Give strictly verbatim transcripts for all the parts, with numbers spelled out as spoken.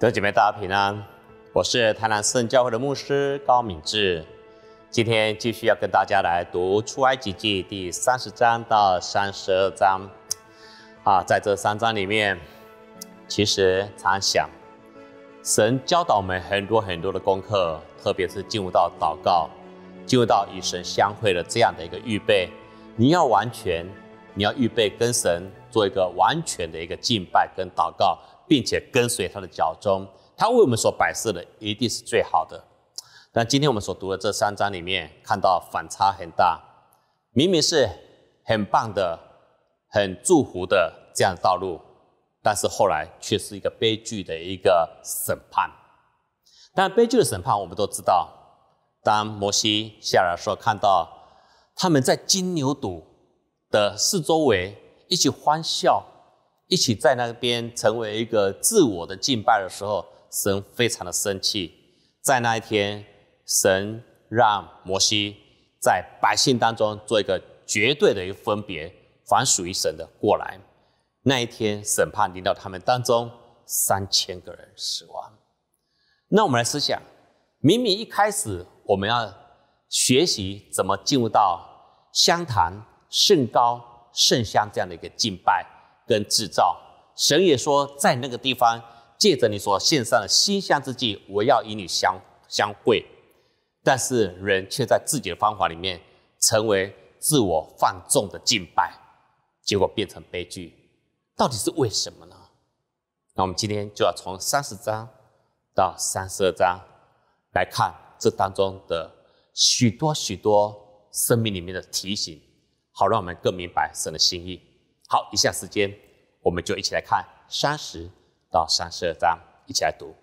弟兄姐妹，大家平安，我是台南圣教会的牧师高敏志。今天继续要跟大家来读出埃及记第三十章到三十二章。啊，在这三章里面，其实常想，神教导我们很多很多的功课，特别是进入到祷告，进入到与神相会的这样的一个预备。你要完全，你要预备跟神做一个完全的一个敬拜跟祷告，并且跟随他的脚踪，他为我们所摆设的一定是最好的。但今天我们所读的这三章里面，看到反差很大，明明是很棒的、很祝福的这样的道路，但是后来却是一个悲剧的一个审判。但悲剧的审判我们都知道，当摩西下来的时候，看到他们在金牛犊的四周围一起欢笑，一起在那边成为一个自我的敬拜的时候，神非常的生气。在那一天，神让摩西在百姓当中做一个绝对的一个分别，凡属于神的过来。那一天审判临到他们当中，三千个人死亡。那我们来思想，明明一开始我们要学习怎么进入到香坛、圣膏、圣香这样的一个敬拜跟制造，神也说，在那个地方，借着你所献上的馨香之祭，我要与你相相会。但是人却在自己的方法里面，成为自我放纵的敬拜，结果变成悲剧。到底是为什么呢？那我们今天就要从三十章到三十二章来看这当中的许多许多生命里面的提醒，好让我们更明白神的心意。好，以下时间我们就一起来看三十到三十二章，一起来读。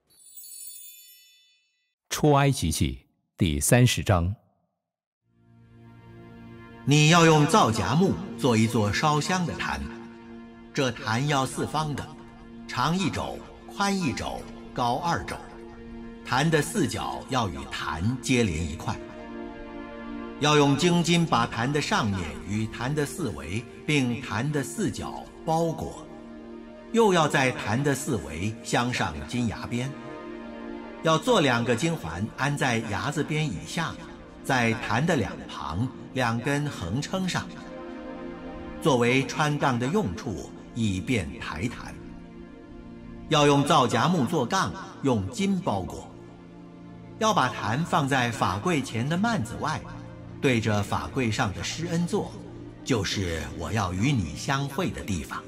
出埃及记第三十章。 你要用皂荚木做一座烧香的坛，这坛要四方的，长一肘，宽一肘，高二肘。坛的四角要与坛接连一块。要用精金把坛的上面与坛的四围并坛的四角包裹，又要在坛的四围镶上金牙边。要做两个金环安在牙子边以下，在坛的两旁两根横撑上，作为穿杠的用处，以便抬坛。要用皂荚木做杠，用金包裹。要把坛放在法柜前的幔子外，对着法柜上的施恩座，就是我要与你相会的地方。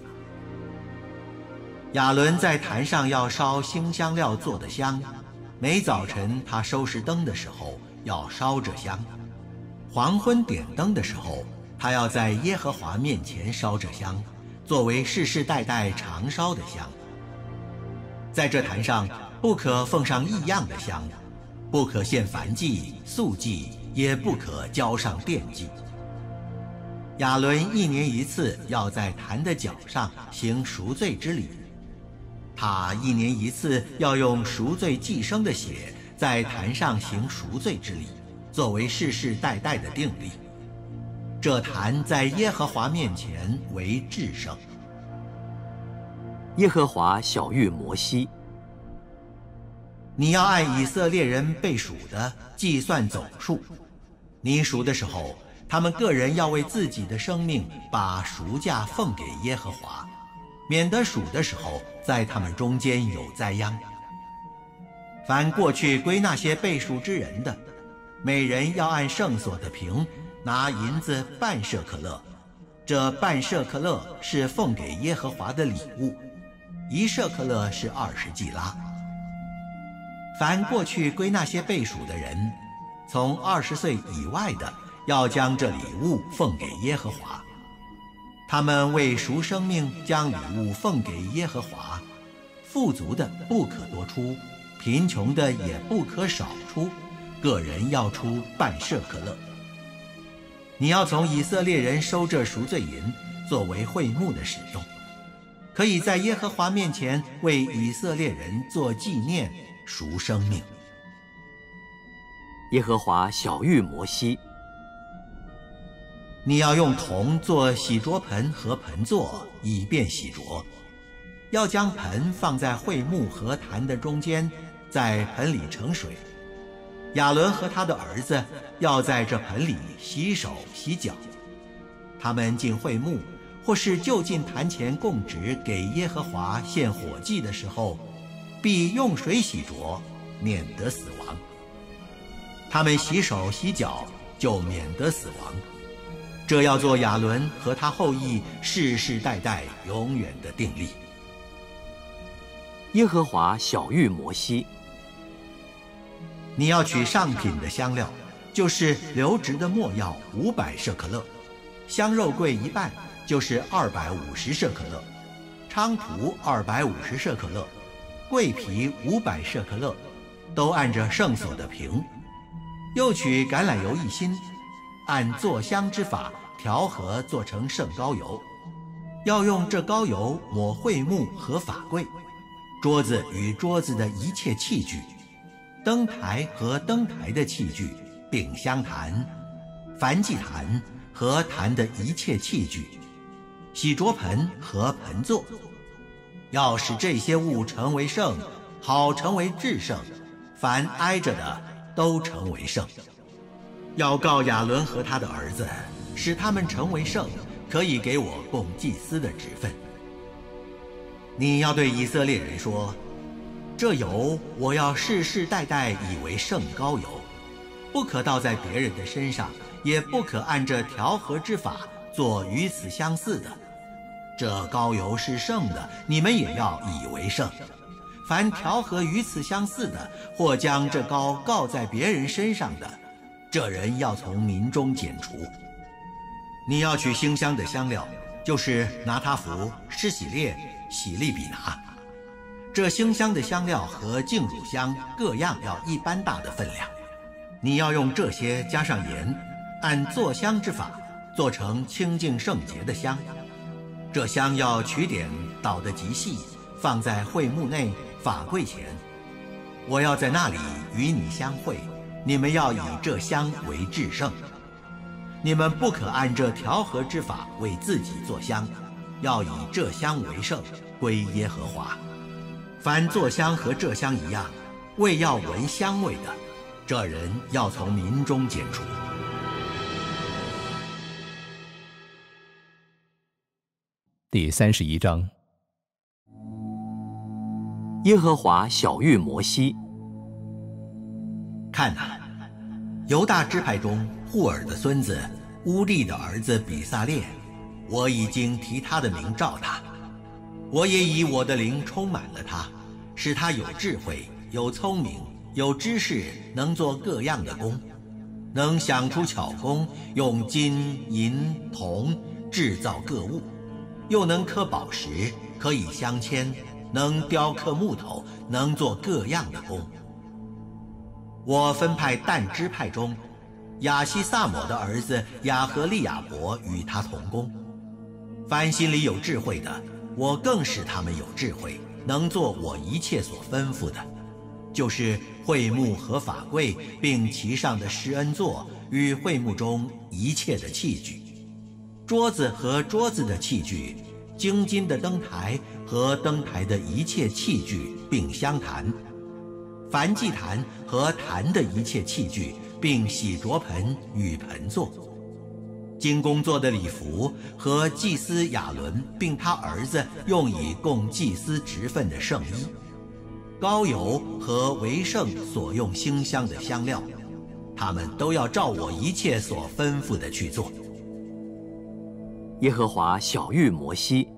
亚伦在坛上要烧馨香料做的香，每早晨他收拾灯的时候要烧这香，黄昏点灯的时候，他要在耶和华面前烧这香，作为世世代代常烧的香。在这坛上不可奉上异样的香，不可献燔祭、素祭，也不可浇上奠祭。亚伦一年一次要在坛的脚上行赎罪之礼，他一年一次要用赎罪祭牲的血在坛上行赎罪之礼，作为世世代代的定例。这坛在耶和华面前为至圣。 耶和华晓谕摩西， 你要按以色列人被数的计算总数，你数的时候，他们个人要为自己的生命把赎价奉给耶和华，免得数的时候在他们中间有灾殃。凡过去归那些被数之人的，每人要按圣所的平拿银子半舍克勒，这半舍克勒是奉给耶和华的礼物，一舍克勒是二十季拉。凡过去归那些被数的人，从二十岁以外的，要将这礼物奉给耶和华。他们为赎生命将礼物奉给耶和华，富足的不可多出，贫穷的也不可少出，个人要出半舍克勒。你要从以色列人收这赎罪银，作为会幕的使用，可以在耶和华面前为以色列人做纪念，赎生命。 耶和华晓谕摩西， 你要用铜做洗濯盆和盆座，以便洗濯。 要将盆放在会幕和坛的中间，在盆里盛水。亚伦和他的儿子要在这盆里洗手洗脚。他们进会幕，或是就近坛前供职给耶和华献火祭的时候，必用水洗濯，免得死亡。他们洗手洗脚，就免得死亡。这要做亚伦和他后裔世世代代永远的定例。 耶和华晓谕摩西： 你要取上品的香料，就是留质的没药五百舍克勒，香肉桂一半，就是二百五十舍克勒，菖蒲二百五十舍克勒，桂皮五百舍克勒，都按着圣所的平。又取橄榄油一斤，按做香之法调和做成圣膏油。要用这膏油抹会幕和法柜，桌子与桌子的一切器具，灯台和灯台的器具，并香坛、燔祭坛和坛的一切器具，洗濯盆和盆座。要使这些物成为圣，好成为至圣，凡挨着的都成为圣。要告亚伦和他的儿子，使他们成为圣，可以给我供祭司的职分。你要对以色列人说，这油我要世世代代以为圣膏油，不可倒在别人的身上，也不可按着调和之法做与此相似的。这膏油是圣的，你们也要以为圣。凡调和与此相似的，或将这膏告在别人身上的，这人要从民中剪除。你要取馨香的香料，就是拿他弗、施洗列、喜利比拿。这馨香的香料和净乳香各样要一般大的分量。你要用这些加上盐，按做香之法做成清净圣洁的香。这香要取点捣得极细，放在会幕内法柜前。我要在那里与你相会，你们要以这香为至圣。你们不可按这调和之法为自己做香，要以这香为圣，归耶和华。凡做香和这香一样，为要闻香味的，这人要从民中剪除。 第三十一章。 耶和华晓谕摩西： 看哪，犹大支派中户尔的孙子乌利的儿子比撒列，我已经提他的名召他，我也以我的灵充满了他，使他有智慧、有聪明、有知识，能做各样的工，能想出巧工，用金银铜制造各物，又能刻宝石，可以镶嵌，能雕刻木头，能做各样的工。我分派但支派中亚西萨抹的儿子亚和利亚伯与他同工。凡心里有智慧的，我更使他们有智慧，能做我一切所吩咐的，就是会幕和法柜，并其上的施恩座与会幕中一切的器具，桌子和桌子的器具，精金的灯台和灯台的一切器具，并香坛，燔祭坛和坛的一切器具，并洗濯盆与盆座，经工作的礼服和祭司亚伦并他儿子用以供祭司职分的圣衣，膏油和为圣所用馨香的香料，他们都要照我一切所吩咐的去做。 耶和华晓谕摩西：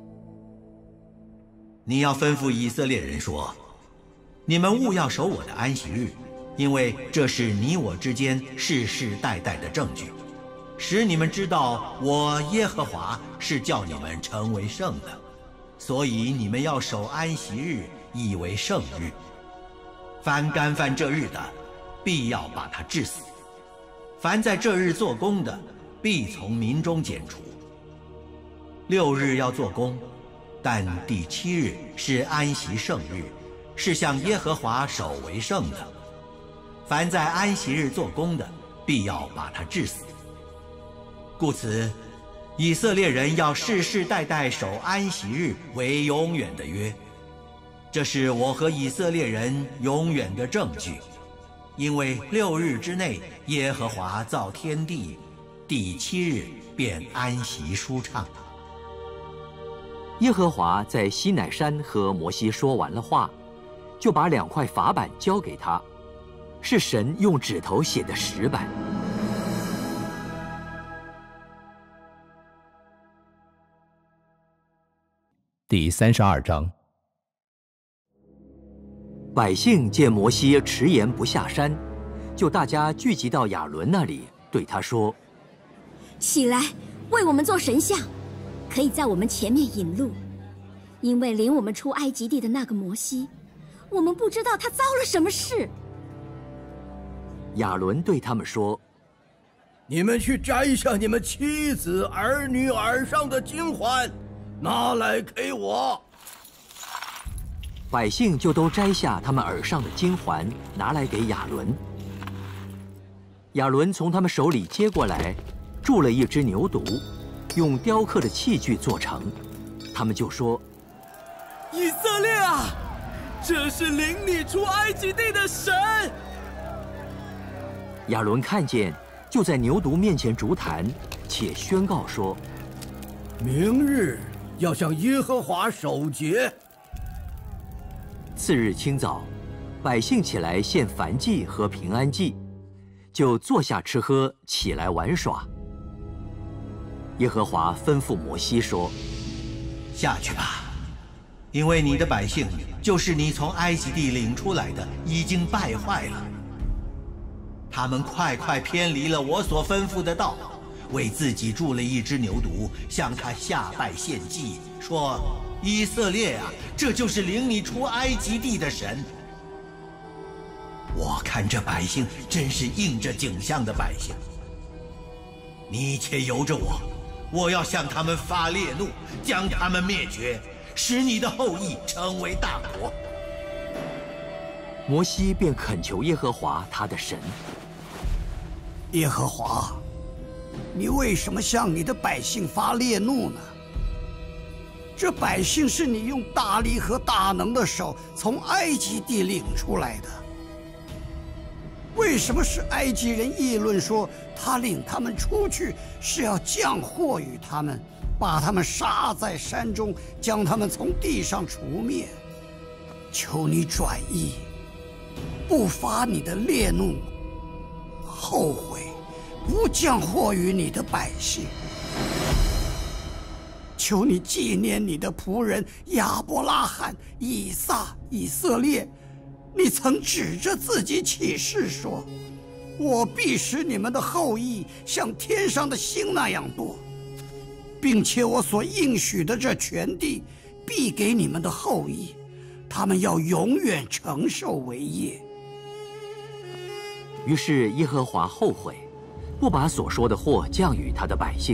你要吩咐以色列人说，你们务要守我的安息日，因为这是你我之间世世代代的证据，使你们知道我耶和华是叫你们成为圣的，所以你们要守安息日，以为圣日。凡干犯这日的，必要把他治死；凡在这日做工的，必从民中剪除。六日要做工，但第七日是安息圣日，是向耶和华守为圣的。凡在安息日做工的，必要把他治死。故此， 以色列人要世世代代守安息日为永远的约，这是我和以色列人永远的证据。因为六日之内，耶和华造天地，第七日便安息舒畅。 耶和华在西乃山和摩西说完了话，就把两块法板交给他，是神用指头写的石板。 第三十二章。 百姓见摩西迟延不下山，就大家聚集到亚伦那里，对他说：“ 起来，为我们做神像，可以在我们前面引路。因为领我们出埃及地的那个摩西，我们不知道他遭了什么事。” 亚伦对他们说：“ 你们去摘下你们妻子儿女耳上的金环，拿来给我。” 百姓就都摘下他们耳上的金环，拿来给亚伦。亚伦从他们手里接过来，铸了一只牛犊，用雕刻的器具做成。他们就说：“ 以色列啊，这是领你出埃及地的神。” 亚伦看见，就在牛犊面前筑坛，且宣告说：“ 明日要向耶和华守节。” 次日清早，百姓起来献燔祭和平安祭，就坐下吃喝，起来玩耍。耶和华吩咐摩西说：“ 下去吧，因为你的百姓就是你从埃及地领出来的，已经败坏了。他们快快偏离了我所吩咐的道，为自己铸了一只牛犊，向他下拜献祭，说：以色列啊，这就是领你出埃及地的神。我看这百姓真是应着景象的百姓。你且由着我，我要向他们发烈怒，将他们灭绝，使你的后裔成为大国。” 摩西便恳求耶和华他的神：“ 耶和华，你为什么向你的百姓发烈怒呢？这百姓是你用大力和大能的手从埃及地领出来的。为什么使埃及人议论说，他领他们出去是要降祸于他们，把他们杀在山中，将他们从地上除灭？求你转意，不发你的烈怒，后悔，不降祸于你的百姓。求你纪念你的仆人亚伯拉罕、以撒、以色列，你曾指着自己起誓说，我必使你们的后裔像天上的星那样多，并且我所应许的这全地必给你们的后裔，他们要永远承受为业。 于是耶和华后悔，不把所说的祸降与他的百姓。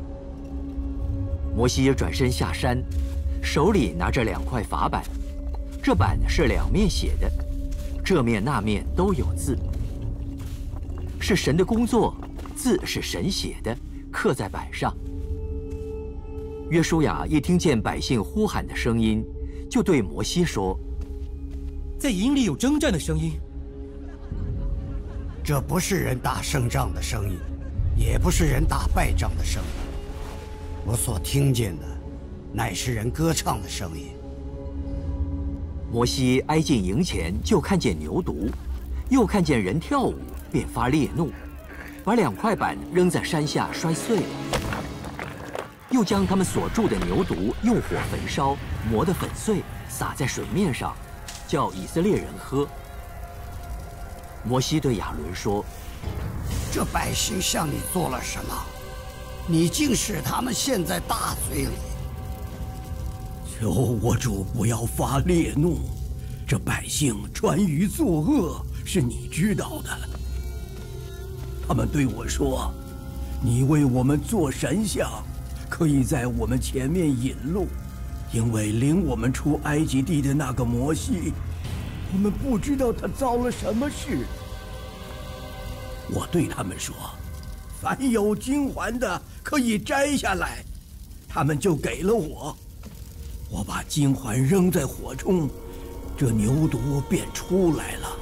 摩西转身下山，手里拿着两块法板，这板是两面写的，这面那面都有字，是神的工作，字是神写的，刻在板上。约书亚一听见百姓呼喊的声音，就对摩西说：“ 在营里有征战的声音。” 这不是人打胜仗的声音，也不是人打败仗的声音，我所听见的乃是人歌唱的声音。 摩西挨近营前，就看见牛犊，又看见人跳舞，便发烈怒，把两块板扔在山下摔碎了，又将他们所铸的牛犊用火焚烧，磨得粉碎，撒在水面上，叫以色列人喝。摩西对亚伦说：“ 这百姓向你做了什么？你竟使他们陷在大罪里。 求我主不要发烈怒，这百姓专于作恶，是你知道的。他们对我说，你为我们做神像，可以在我们前面引路，因为领我们出埃及地的那个摩西，我们不知道他遭了什么事。我对他们说， 凡有金环的可以摘下来，他们就给了我。我把金环扔在火中，这牛犊便出来了。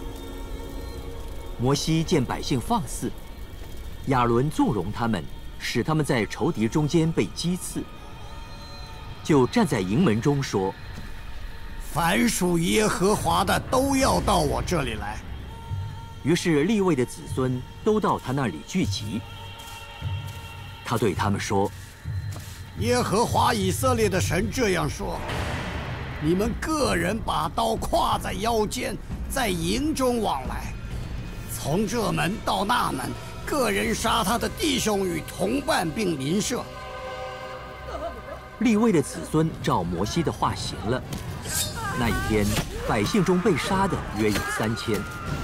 摩西见百姓放肆，亚伦纵容他们，使他们在仇敌中间被击刺，就站在营门中说：“ 凡属耶和华的都要到我这里来。” 于是利未的子孙都到他那里聚集。他对他们说：“ 耶和华以色列的神这样说：你们个人把刀挎在腰间，在营中往来，从这门到那门，个人杀他的弟兄与同伴并邻舍。” 利未的子孙照摩西的话行了。那一天，百姓中被杀的约有三千。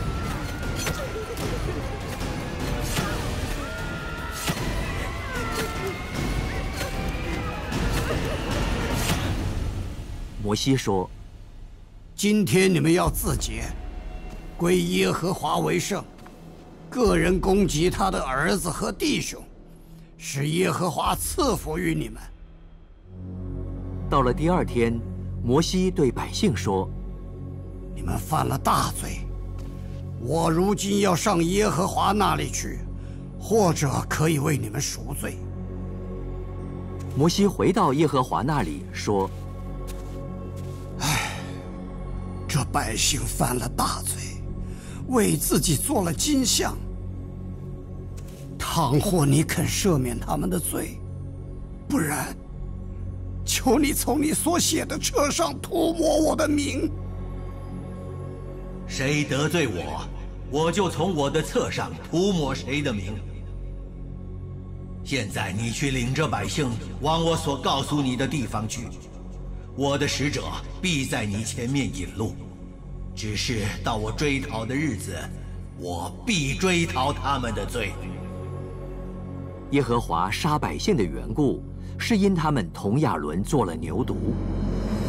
摩西说：“ 今天你们要自洁，归耶和华为圣，个人攻击他的儿子和弟兄，使耶和华赐福于你们。” 到了第二天，摩西对百姓说：“ 你们犯了大罪，我如今要上耶和华那里去，或者可以为你们赎罪。” 摩西回到耶和华那里说：“ 唉，这百姓犯了大罪，为自己做了金像。倘或你肯赦免他们的罪，不然，求你从你所写的册上涂抹我的名。 谁得罪我，我就从我的册上涂抹谁的名。现在你去领着百姓往我所告诉你的地方去，我的使者必在你前面引路。只是到我追讨的日子，我必追讨他们的罪。” 耶和华杀百姓的缘故，是因他们同亚伦做了牛犊。